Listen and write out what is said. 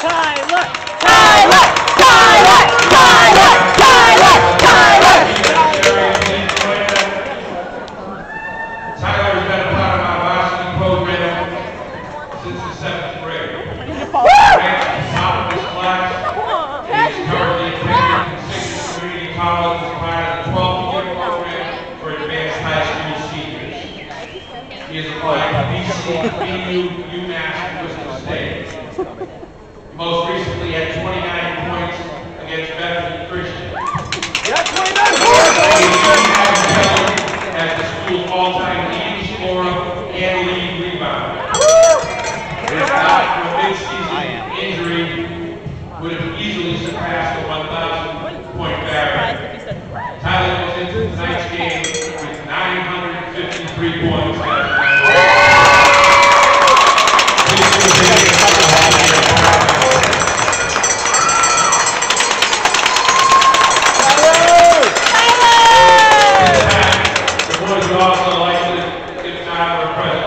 Tyler! Tyler! Tyler! Tyler! Tyler! Tyler! Tyler's been a part of our varsity program since the 7th grade. Ranked at the top of his class. He is currently attending Constitution Community College as part of the 12th-year program for advanced high school seniors. He is applied to BC, BU, UMass, and Bristol State. Most recently had 29 points against Bethany Christian. Yeah, 29 points! As the school's all-time leading scorer and lead rebounder. His not for a mid-season injury would have easily surpassed the 1,000-point barrier. Tyler was into tonight's game with 953 points. The boys would also like to give Tyler a present.